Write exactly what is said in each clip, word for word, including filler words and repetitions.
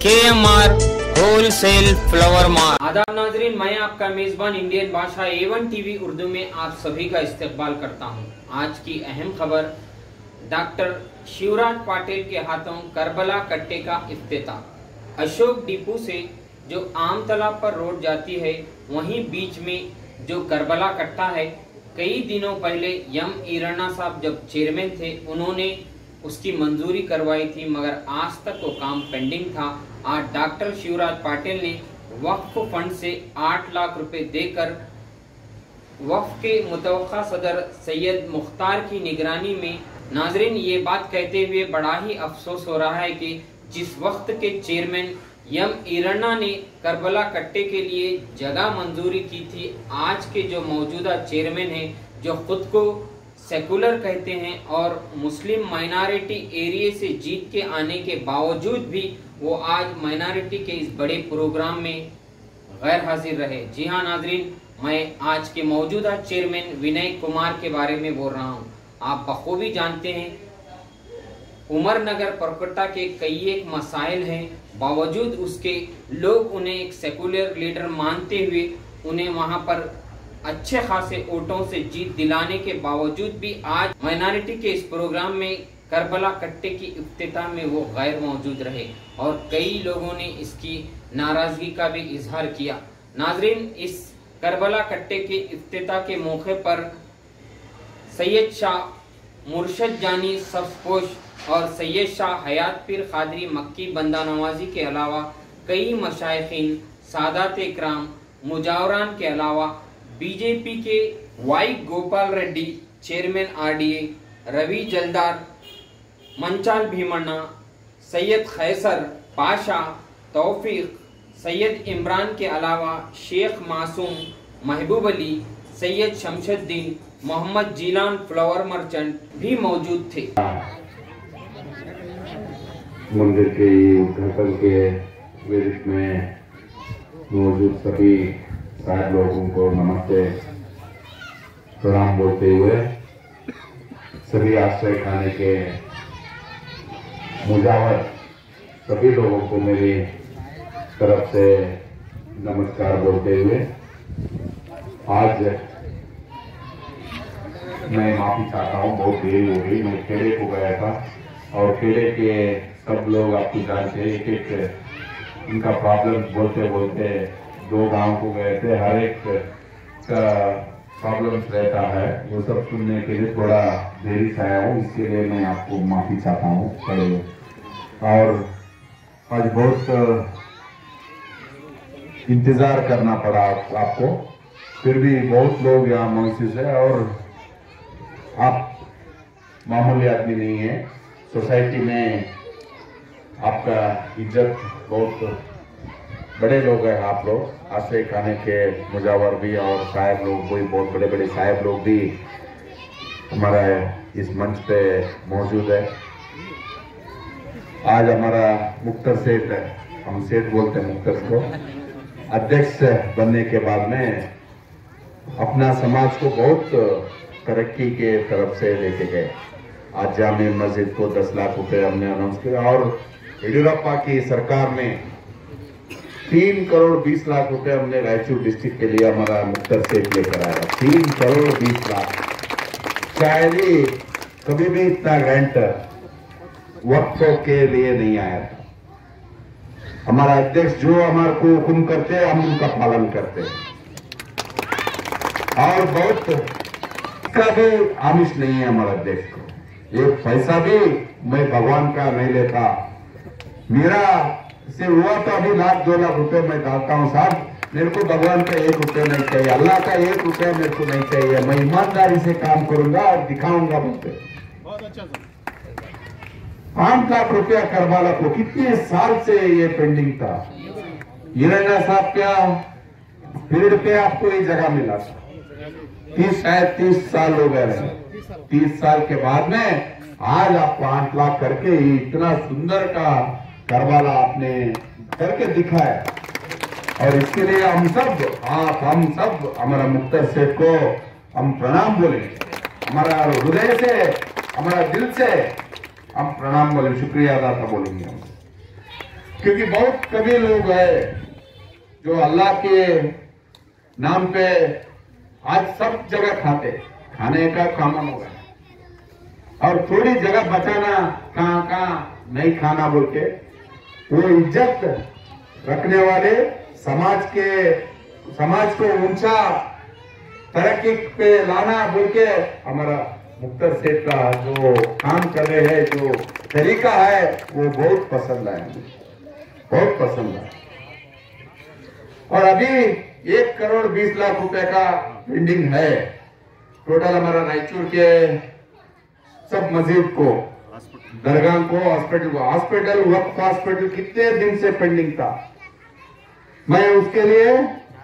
के M R wholesale flower mart. आदाब नाजरीन, मैं आपका मेजबान इंडियन भाषा एवन टीवी उर्दू में आप सभी का इस्तकबाल करता हूं। आज की अहम खबर, डॉक्टर शिवराज पाटिल के हाथों करबला कट्टे का इफ्तिताह। अशोक डिपो से जो आम तालाब पर रोड जाती है, वहीं बीच में जो करबला कट्टा है, कई दिनों पहले यम ईराना साहब जब चेयरमैन थे, उन्होंने उसकी मंजूरी करवाई थी, मगर आज तक वो काम पेंडिंग था। आज डॉक्टर शिवराज पाटिल ने वक्फ फंड से आठ लाख रुपए देकर वक्फ के मुतवक्का सदर सैयद मुख्तार की निगरानी में, नाजरीन ये बात कहते हुए बड़ा ही अफसोस हो रहा है कि जिस वक्त के चेयरमैन यम ईराना ने करबला कट्टे के लिए जगह मंजूरी की थी, आज के जो मौजूदा चेयरमैन हैं, जो खुद को सेकुलर कहते हैं और मुस्लिम माइनॉरिटी एरिया से जीत के आने के बावजूद भी वो आज माइनॉरिटी के इस बड़े प्रोग्राम में गैर हाजिर रहे। जी हाँ नाजरीन, मैं आज के मौजूदा चेयरमैन विनय कुमार के बारे में बोल रहा हूँ। आप बखूबी जानते हैं उमर नगर परकोटा के कई एक मसाइल हैं, बावजूद उसके लोग उन्हें एक सेकुलर लीडर मानते हुए उन्हें वहां पर अच्छे खासे वोटों से जीत दिलाने के बावजूद भी आज माइनॉरिटी के इस प्रोग्राम में करबला कट्टे की इफ्तिताह में वो गैर मौजूद रहे और कई लोगों ने इसकी नाराजगी का भी इजहार किया। नाजरीन, इस करबला कट्टे के इफ्तिताह के मौके पर सैयद शाह मुर्शद जानी सफपोश और सैयद शाह हयात पीर कादरी मक्की बंदा नवाजी के अलावा कई मशाइखीन, सादात इकराम, मुजावरान के अलावा BJP K Y Gopal Reddy, chairman RDA, Ravi Jaldar, Manchal Bheemanna, Syed Khaiser Pasha, Taufiq, Syed Imran के अलावा शेख मासूम, महबूब अली, सैयद शमशुद्दीन, मोहम्मद जीलान फ्लावर मर्चेंट भी मौजूद थे। मंदिर के उद्घाटन के वेदिक में मौजूद सभी सारे लोगों को नमस्ते प्रणाम बोलते हुए, सभी आश्रय खाने के मुजावर सभी लोगों को मेरी तरफ से नमस्कार बोलते हुए, आज मैं माफी चाहता हूँ, बहुत देरी हो गई। मैं खेड़े को गया था और खेड़े के सब लोग आपको जानते हैं, एक एक इनका प्रॉब्लम बोलते बोलते दो गांव को गए थे, हर एक का प्रॉब्लम्स रहता है, वो सब सुनने के लिए थोड़ा देरी से आया हूँ, इसके लिए मैं आपको माफी चाहता हूँ। और आज बहुत इंतजार करना पड़ा आपको, फिर भी बहुत लोग यहाँ मौजूद है और आप मामूली आदमी नहीं है। सोसाइटी में आपका इज्जत, बहुत बड़े लोग हैं आप लोग, आश्रय खाने के मुजावर भी और साहब लोग भी, बहुत बड़े बड़े साहब लोग भी हमारा इस मंच पे मौजूद है। आज हमारा मुख्तर सेठ, हम सेठ बोलते हैं मुख्तर को, अध्यक्ष बनने के बाद में अपना समाज को बहुत तरक्की के तरफ से लेके गए। आज जामे मस्जिद को दस लाख रुपए हमने अनाउंस किया और येडियुरप्पा की सरकार में तीन करोड़ बीस लाख रुपए हमने रायचूर डिस्ट्रिक्ट के लिए हमारा मुख्तर सेठ लेकर आया। तीन करोड़ बीस लाख, शायद ही कभी भी इतना ग्रांट वक्फों के लिए नहीं आया था। हमारा अध्यक्ष जो हमारे को हुक्म करते हैं, हम उनका पालन करते हैं और बहुत का भी आमिष नहीं है हमारा अध्यक्ष को। एक पैसा भी मैं भगवान का नहीं लेता, मेरा से हुआ तो अभी लाख दो लाख रुपए मैं डालता हूँ साहब, मेरे को भगवान का एक रुपये नहीं चाहिए, अल्लाह का एक रुपया मेरे को नहीं चाहिए। मैं ईमानदारी से काम करूंगा और दिखाऊंगा मुझे। बहुत अच्छा सर। पांच लाख रुपया करबला को कितने साल से ये पेंडिंग था। ईराना साहब क्या पीरियड पे आपको ये जगह मिला था, तीस शायद तीस साल हो गए। तीस साल के बाद में आज आप पांच लाख करके इतना सुंदर का करबला आपने करके दिखाया और इसके लिए हम सब, आप हम सब हमारा मुख्तर सेठ को हम प्रणाम बोलेंगे, हमारा हृदय से, हमारा दिल से हम प्रणाम बोलेंगे, शुक्रिया अदा बोलेंगे हम। क्योंकि बहुत कभी लोग हैं जो अल्लाह के नाम पे आज सब जगह खाते, खाने का कॉमन हो गया और थोड़ी जगह बचाना कहां कहां नहीं खाना बोल के वो इज्जत रखने वाले समाज के समाज को ऊंचा तरक्की पे लाना बोल के हमारा मुख्तार सेठ का जो काम कर रहे हैं, जो तरीका है वो बहुत पसंद आया, बहुत पसंद आया। और अभी एक करोड़ बीस लाख रुपए का पेंडिंग है टोटल हमारा रायचूर के सब मस्जिद को, दरगाह को, हॉस्पिटल को। हॉस्पिटल वक्फ हॉस्पिटल कितने दिन से पेंडिंग था, मैं उसके लिए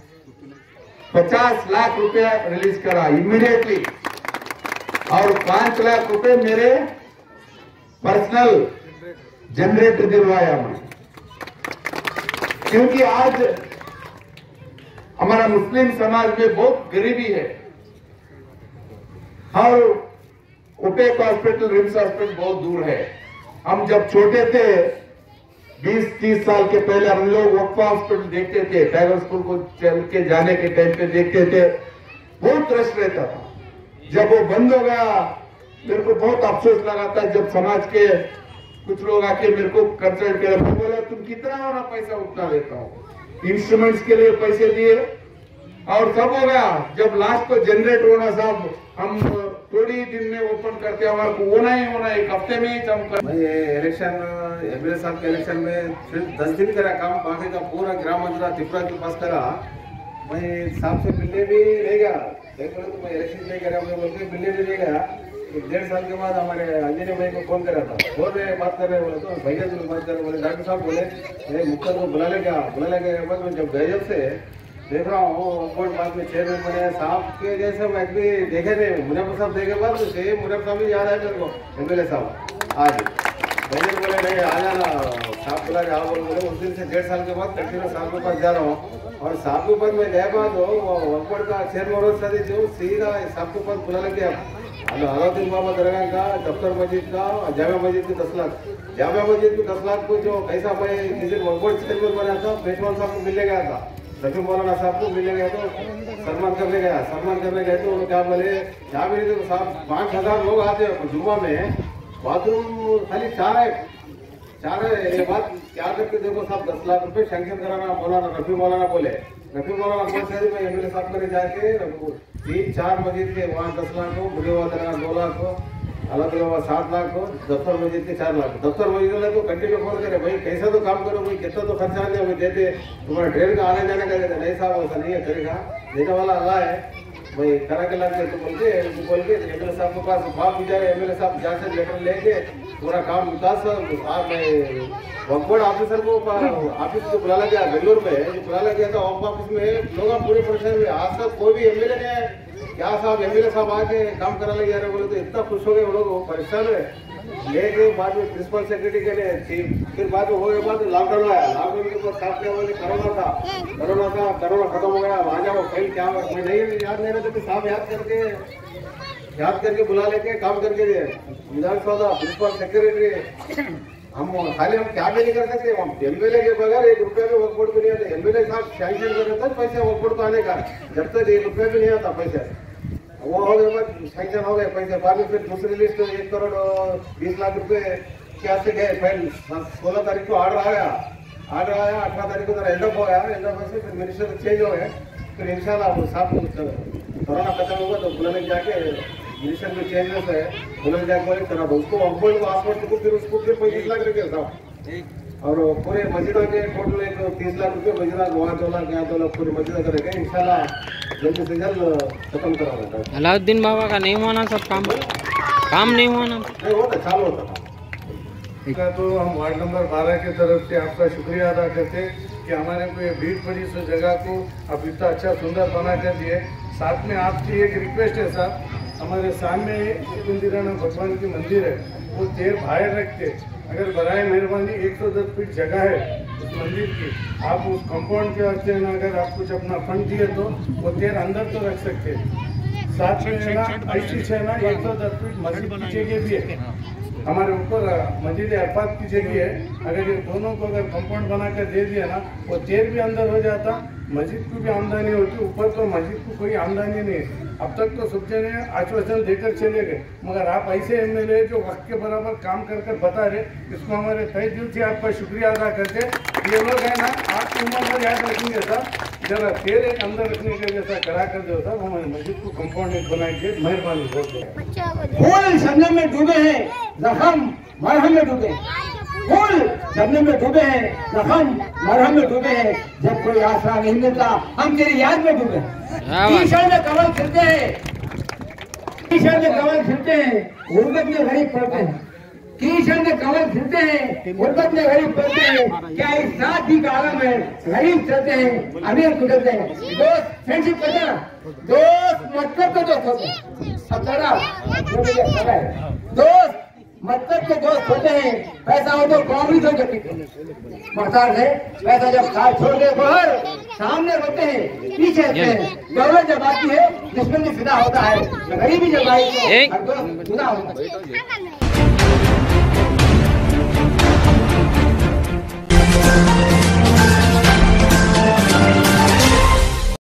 पचास लाख रुपया रिलीज करा इमीडिएटली और पांच लाख रुपए मेरे पर्सनल जनरेटर दिलवाया मैं, क्योंकि आज हमारा मुस्लिम समाज में बहुत गरीबी है और ओपेक हॉस्पिटल, रिम्स हॉस्पिटल बहुत दूर है। हम जब छोटे थे बीस तीस साल के पहले हम लोग वक्फ हॉस्पिटल देखते थे, टाइगर स्कूल को चल के जाने के टाइम पे देखते थे, बहुत रश रहता था। जब वो बंद हो गया मेरे को बहुत अफसोस लगा था। जब समाज के कुछ लोग आके मेरे को कंसल्ट किया, बोला तुम कितना वाला पैसा उतना लेता हो, इंस्ट्रूमेंट्स के लिए पैसे दिए और सब हो गया। जब लास्ट को जनरेट होना साहब हम थोड़ी दिन में ओपन करते हैं, हमारे को होना ही होना एक हफ्ते में ही हम कर। मैं इलेक्शन एमएलए साहब के इलेक्शन में सिर्फ दस दिन करा काम, बाकी का पूरा ग्राम पंचायत त्रिपुरा के पास करा। मैं साहब से मिलने भी नहीं गया, बोले तो मैं इलेक्शन नहीं करा, मैं बोल के मिलने भी नहीं गया। एक डेढ़ साल के बाद हमारे अंजनी भाई को फोन करा था, फोन में बात कर रहे बोले तो भैया से बात कर रहे बोले डॉक्टर साहब बोले मेरे मुख्तार को बुला लेगा बुला लेगा बाद में जब गए से देख रहा हूँ कोर्ट बाद में चेयरमैन बने साहब के जैसे मैं भी देखे थे मुनव्वर साहब देखे बाद सेम मुनव्वर साहब भी याद आए मेरे को एमएलए साहब आज मैंने बोले नहीं आ जाना साहब बुला के आओ बोले। उस दिन से डेढ़ साल के बाद कंटिन्यू साहब के पास जा रहा हूँ और साहब के पास मैं गया बाद वक्फ का चेयरमैन शादी जो सीधा साहब के पास बुला लेके अलाउद्दीन बाबा दरगाह का, दफ्तर मस्जिद का, जामा मस्जिद के दस लाख जामा मस्जिद के दस लाख को जो कैसा मैं किसी वक्फ चेयरमैन बना था, पेशवान साहब को मिलने गया था, रफी मौलाना साहब को मिलने गया तो सम्मान करने गया सम्मान करने गए तो क्या बोले यहाँ भी नहीं तो साहब पाँच हजार लोग आते हैं जुम्मा में, बाथरूम खाली चार है चार है। ये बात क्या करके देखो साहब दस लाख रुपए सैंक्शन कराना मौलाना रफी मौलाना बोले रफी मौलाना बोल मैं एमएलए साहब को जाके तीन चार मस्जिद के वहाँ दस लाख को, बुढ़ेवा दरगाह दो लाख को, अलग अलग सात लाख को, दफ्तर मस्जिद के चार लाख। दफ्तर मस्जिद वाले तो कंटिन्यू फोन करे भाई कैसा तो काम करो भाई, कितना तो खर्चा नहीं हमें देते, तुम्हारा ट्रेन का आने जाने का देते नहीं साहब ऐसा नहीं है करेगा, देने वाला अल्लाह है भाई करा के लाके तो बोल के बोल के एमएलए साहब के पास बाप गुजारे एमएलए साहब जाकर लेटर लेके पूरा काम विकास आप वक्फ ऑफिसर को ऑफिस को बुला गया बेंगलुरु में, जो बुला गया था वक्फ ऑफिस में लोग पूरे परेशान हुए। आज तक कोई भी एमएलए नहीं है, क्या साहब एमएलए साहब आके काम करा ले जा रहे बोले तो इतना खुश हो गए वो लोग परेशान हुए। लेके बाद में प्रिंसिपल सेक्रेटरी के लिए फिर बाद में हो गया बाद लॉकडाउन आया, लॉकडाउन के बाद साथ में बोले कोरोना था कोरोना था कोरोना खत्म हो गया, वहाँ जाओ फाइल क्या मैं नहीं याद नहीं रहता कि साहब याद करके याद करके बुला लेके काम करके दिए विधानसभा प्रिंसिपल सेक्रेटरी। हम खाली हम क्या भी नहीं कर सकते, हम एमएलए के बगैर एक रुपया भी वक्फ बोर्ड को नहीं आता। एमएलए साहब सैंक्शन कर देता पैसा वक्फ बोर्ड को आने का, जब तक एक रुपया भी नहीं आता पैसा वो हो गए बाद सैंक्शन हो गए पैसे। बाद में फिर दूसरी लिस्ट एक करोड़ बीस लाख रुपए क्या से गए फाइल सोलह तारीख को ऑर्डर आया ऑर्डर आया अठारह तारीख को एंड ऑफ हो गया, एंड ऑफ से फिर मिनिस्टर चेंज हो गए। फिर इंशाल्लाह साहब कोरोना खत्म होगा तो बुलाने जाके मिनिस्टर में चेंज हो है बुलाने जाके बोले करा दो उसको वक्फ बोर्ड को हॉस्पिटल को फिर उसको फिर पैंतीस लाख रुपये साहब और पूरे मस्जिदों के टोटल एक तीस लाख रुपये मस्जिदा वहाँ दो लाख यहाँ दो लाख पूरी मस्जिदा करेंगे इंशाल्लाह जल्दी से जल्द खत्म करा। अलाउद्दीन बाबा का नहीं हुआ ना सब काम काम नहीं हुआ ना नहीं होता चालू होता था। तो हम वार्ड नंबर बारह की तरफ से आपका शुक्रिया अदा करते कि हमारे को ये भीड़ पड़ी इस जगह को अब इतना अच्छा सुंदर बना कर दिए। साथ में आपकी एक रिक्वेस्ट है साहब, हमारे सामने इंदिराना भगवान की मंदिर है वो देर बाहर रखते, अगर बराए मेहरबानी एक सौ दस फीट जगह है उस मंदिर की, आप उस कंपाउंड के वास्ते ना अगर आप कुछ अपना फंड दिए तो वो देर अंदर तो रख सकते। साथ में ना ऐसी है ना एक सौ दस फीट मस्जिद की जगह भी है, हमारे ऊपर मस्जिद अरफात की जगह है, अगर ये दोनों को अगर कंपाउंड बना कर दे दिया ना, वो तेल भी अंदर हो जाता, मस्जिद को भी आमदनी होती, ऊपर तो मस्जिद को कोई आमदनी नहीं। अब तक तो सब जने आश्वासन देकर चले गए, मगर आप ऐसे एमएलए जो वक्त के बराबर काम कर कर बता रहे, इसको हमारे तहे दिल से आपका शुक्रिया अदा करते। ये लोग है ना, आपकी उम्र में याद रखेंगे साहब, जरा तेल एक अंदर रखने के जैसा करा कर दो साहब, हमारे मस्जिद को कंपाउंड एक बनाएंगे, मेहरबानी बहुत। फूल शबनम में डूबे हैं, जख्म मरहम में डूबे, फूल शबनम में डूबे हैं, जख्म मरहम में डूबे हैं, जब कोई आसरा नहीं मिलता हम तेरी याद में डूबे। ईश्वर में कमल खिलते हैं, ईश्वर में कमल खिलते हैं, गुर्बत में गरीब पड़ते हैं, ईश्वर में कमल खिलते हैं, गुर्बत में गरीब पड़ते हैं। क्या इस साथी का आलम है, गरीब चलते हैं, अमीर गुजरते हैं। दोस्त फ्रेंडशिप करते ना, दोस्त मतलब तो दोस्त होते हैं, सब दोस्त मतलब के दोस्त होते हैं। पैसा हो तो कांग्रेस हो जाती है, मोहताज है पैसा जब साथ छोड़ दे बाहर, सामने होते हैं, पीछे होते हैं। दौलत जब आती है दुश्मन भी फिदा होता है, गरीबी जब आई तो हर दोस्त फिदा होता है।